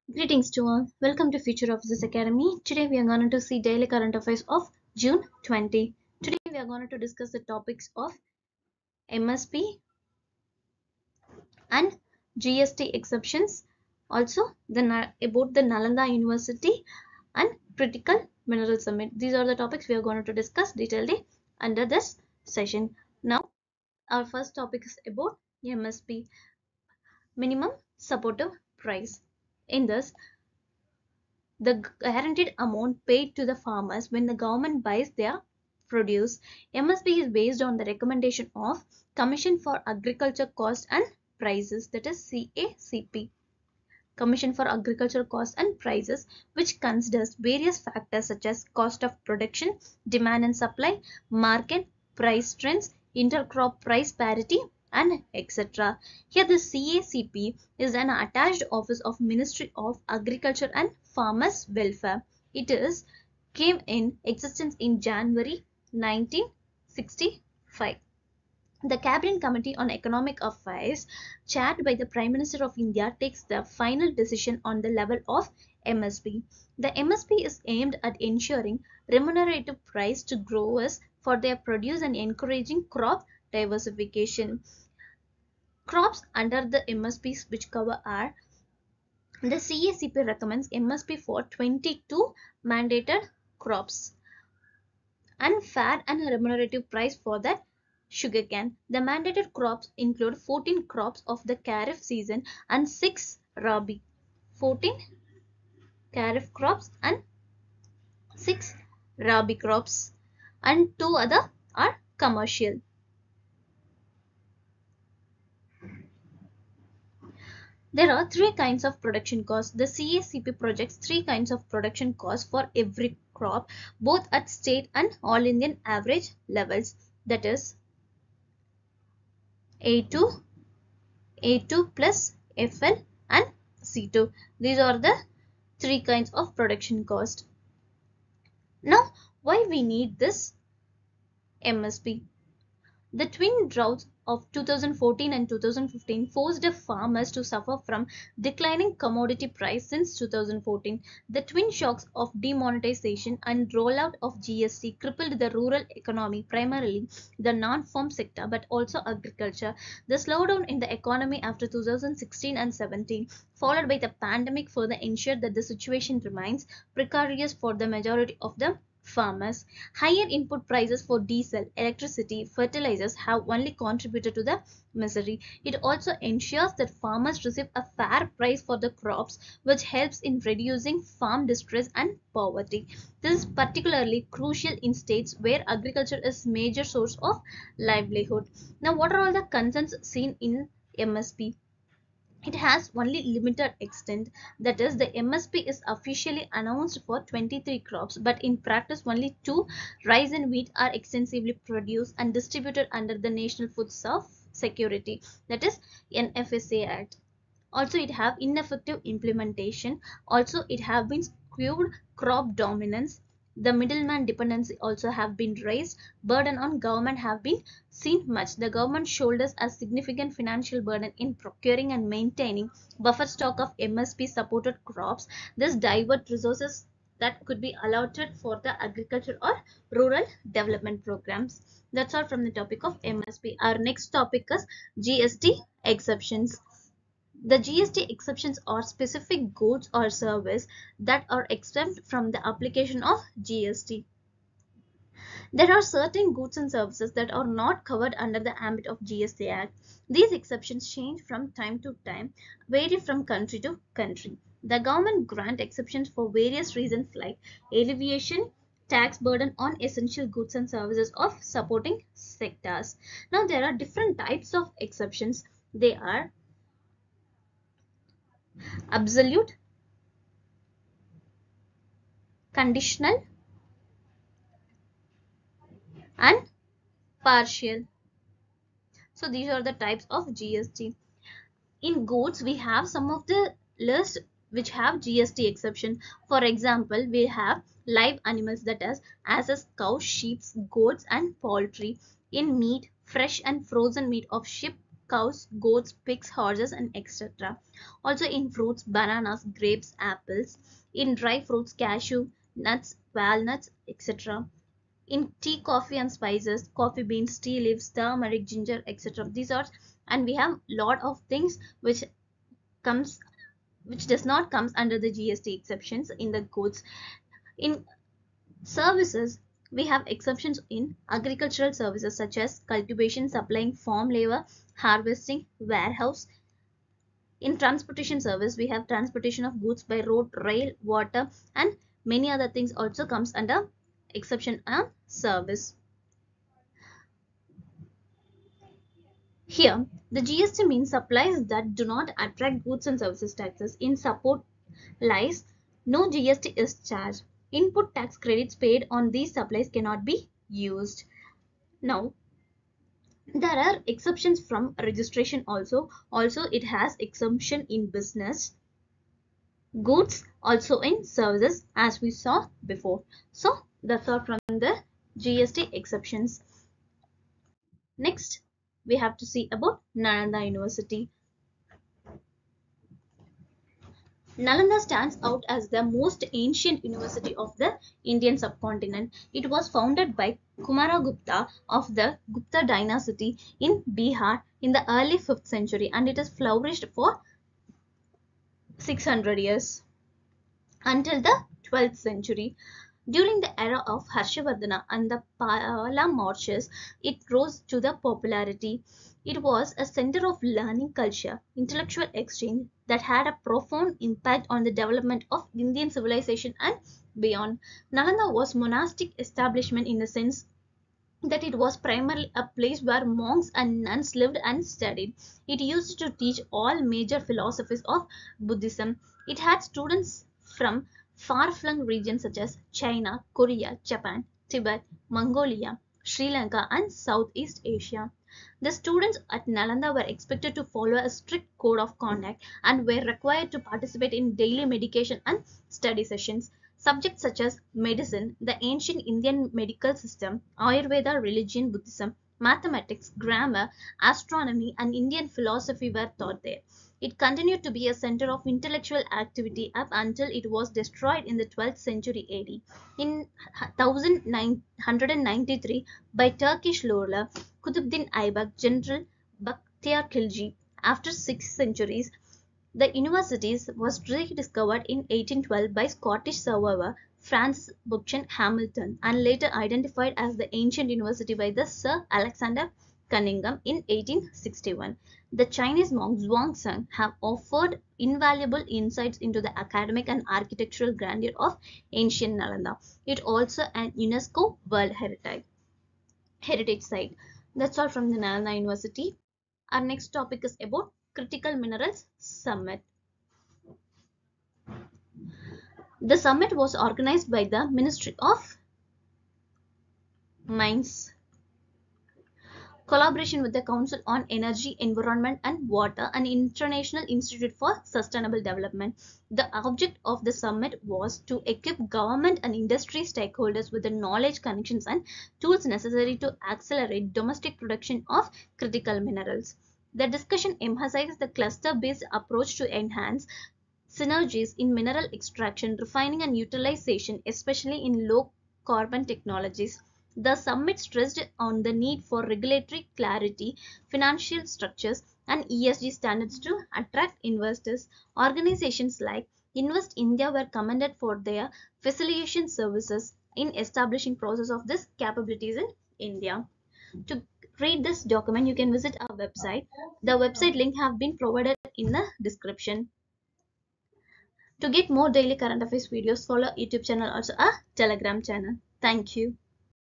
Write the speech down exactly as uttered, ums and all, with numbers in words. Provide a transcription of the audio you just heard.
Greetings to all. Welcome to Future Officers Academy. Today we are going to see daily current affairs of June twentieth. Today we are going to discuss the topics of M S P and G S T exceptions. Also the about the Nalanda University and Critical Mineral Summit. These are the topics we are going to discuss detailedly under this session. Now our first topic is about M S P, minimum supportive price. In this, the guaranteed amount paid to the farmers when the government buys their produce. M S P is based on the recommendation of Commission for Agriculture Cost and Prices, that is C A C P. Commission for Agriculture Cost and Prices, which considers various factors such as cost of production, demand and supply, market price trends, intercrop price parity, and et cetera. Here the C A C P is an attached office of Ministry of Agriculture and Farmers Welfare. It is came in existence in January nineteen sixty-five. The Cabinet Committee on Economic Affairs, chaired by the Prime Minister of India, takes the final decision on the level of M S P. The M S P is aimed at ensuring remunerative price to growers for their produce and encouraging crop diversification. Crops under the M S Ps which cover are: the C A C P recommends M S P for twenty-two mandated crops and fair and remunerative price for the sugarcane. The mandated crops include fourteen crops of the Kharif season and six Rabi. fourteen Kharif crops and six Rabi crops, and two other are commercial. There are three kinds of production costs. The C A C P projects three kinds of production costs for every crop, both at state and all Indian average levels, that is A two, A two plus F L and C two. These are the three kinds of production cost. Now, why we need this M S P? The twin droughts of two thousand fourteen and two thousand fifteen forced farmers to suffer from declining commodity price since two thousand fourteen. The twin shocks of demonetization and rollout of G S T crippled the rural economy, primarily the non-farm sector but also agriculture. The slowdown in the economy after two thousand sixteen and seventeen, followed by the pandemic, further ensured that the situation remains precarious for the majority of the farmers. Higher input prices for diesel, electricity, fertilizers have only contributed to the misery. It also ensures that farmers receive a fair price for the crops, which helps in reducing farm distress and poverty. This is particularly crucial in states where agriculture is major source of livelihood. Now, what are all the concerns seen in M S P? It has only limited extent, that is, the M S P is officially announced for twenty-three crops, but in practice only two, rice and wheat, are extensively produced and distributed under the National Food Security, that is N F S A Act. Also, it have ineffective implementation. Also, it have been skewed crop dominance. The middleman dependency also have been raised. Burden on government have been seen much. The government shoulders a significant financial burden in procuring and maintaining buffer stock of M S P supported crops. This divert resources that could be allotted for the agriculture or rural development programs. That's all from the topic of M S P. Our next topic is G S T exceptions. The G S T exceptions are specific goods or service that are exempt from the application of G S T. There are certain goods and services that are not covered under the ambit of G S T Act. These exceptions change from time to time, vary from country to country. The government grant exceptions for various reasons like alleviation, tax burden on essential goods and services of supporting sectors. Now there are different types of exceptions. They are absolute, conditional, and partial. So these are the types of G S T. In goods, we have some of the list which have G S T exception. For example, we have live animals, that is asses, cows, sheep, goats, and poultry. In meat, fresh and frozen meat of sheep, cows, goats, pigs, horses, and et cetera. Also in fruits, bananas, grapes, apples. In dry fruits, cashew, nuts, walnuts, et cetera. In tea, coffee, and spices, coffee beans, tea leaves, turmeric, ginger, et cetera. These are, and we have lot of things which comes which does not comes under the G S T exceptions in the goods. In services, we have exceptions in agricultural services such as cultivation, supplying farm labor, harvesting, warehouse. In transportation service, we have transportation of goods by road, rail, water, and many other things also comes under exception and service. Here, the G S T means supplies that do not attract goods and services taxes. In support lies, no G S T is charged. Input tax credits paid on these supplies cannot be used. Now, there are exceptions from registration also. Also, it has exemption in business, goods, also in services as we saw before. So, that's all from the G S T exceptions. Next, we have to see about Nalanda University. Nalanda stands out as the most ancient university of the Indian subcontinent. It was founded by Kumaragupta of the Gupta dynasty in Bihar in the early fifth century, and it has flourished for six hundred years until the twelfth century. During the era of Harshavardhana and the Pala marches, it rose to the popularity. It was a center of learning, culture, intellectual exchange that had a profound impact on the development of Indian civilization and beyond. Nalanda was a monastic establishment in the sense that it was primarily a place where monks and nuns lived and studied. It used to teach all major philosophies of Buddhism. It had students from far-flung regions such as China, Korea, Japan, Tibet, Mongolia, Sri Lanka, and Southeast Asia. The students at Nalanda were expected to follow a strict code of conduct and were required to participate in daily meditation and study sessions. Subjects such as medicine, the ancient Indian medical system, Ayurveda, religion, Buddhism, mathematics, grammar, astronomy, and Indian philosophy were taught there. It continued to be a center of intellectual activity up until it was destroyed in the twelfth century A D. In one thousand nine hundred ninety-three, by Turkish ruler Kutubuddin Aybak, General Bakhtiar Khilji. After six centuries, the university was rediscovered in eighteen twelve by Scottish surveyor Francis Buchan Hamilton and later identified as the ancient university by the Sir Alexander Cunningham in eighteen sixty-one. The Chinese monk Zhuangzi have offered invaluable insights into the academic and architectural grandeur of ancient Nalanda. It also an UNESCO World Heritage Heritage Site. That's all from the Nalanda University. Our next topic is about Critical Minerals Summit. The summit was organized by the Ministry of Mines, collaboration with the Council on Energy, Environment and Water and International Institute for Sustainable Development. The object of the summit was to equip government and industry stakeholders with the knowledge, connections and tools necessary to accelerate domestic production of critical minerals. The discussion emphasized the cluster-based approach to enhance synergies in mineral extraction, refining and utilization, especially in low-carbon technologies. The summit stressed on the need for regulatory clarity, financial structures, and E S G standards to attract investors. Organizations like Invest India were commended for their facilitation services in establishing process of this capabilities in India. To read this document, you can visit our website. The website link have been provided in the description. To get more daily current affairs videos, follow YouTube channel, also a Telegram channel. Thank you.